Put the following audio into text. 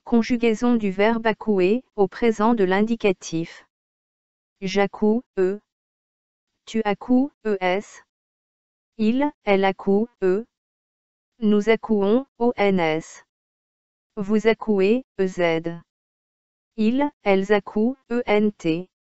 Conjugaison du verbe accouer au présent de l'indicatif. J'accoue, Tu accoues, es. Elle accoue, Nous accouons, ons. Vous accouez, ez. Elles accouent, ent.